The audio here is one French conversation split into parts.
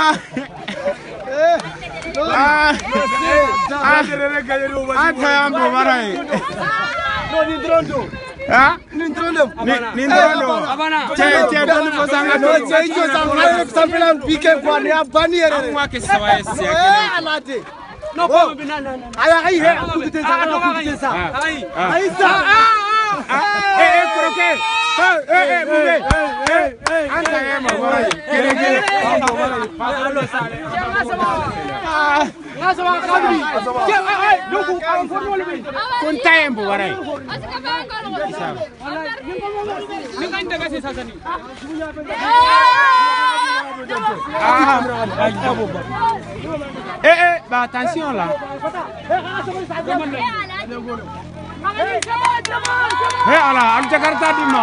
Bah attention là. Ala, Jakarta Dima.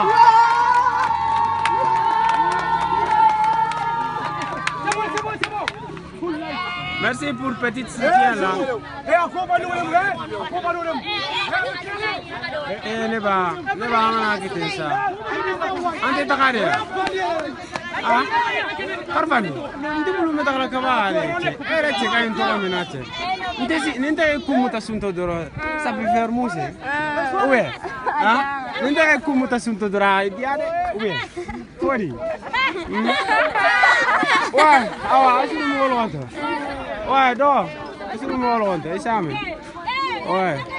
Merci pour le petit soutien là. Ne va on quitter ça. Ante takare. Ah? Parfani. Ndibulu metala kabale. Era cheka into minate. Ndesi ninde kumuta sunto doro. Sabe faire mousse. Ouais. Ah? Ninde kumuta sunto doro. Diade. Ouais. Kori. Ouais, awa asuru mo lonto. Ouais, do. Asuru mo lonto, isame. Ouais.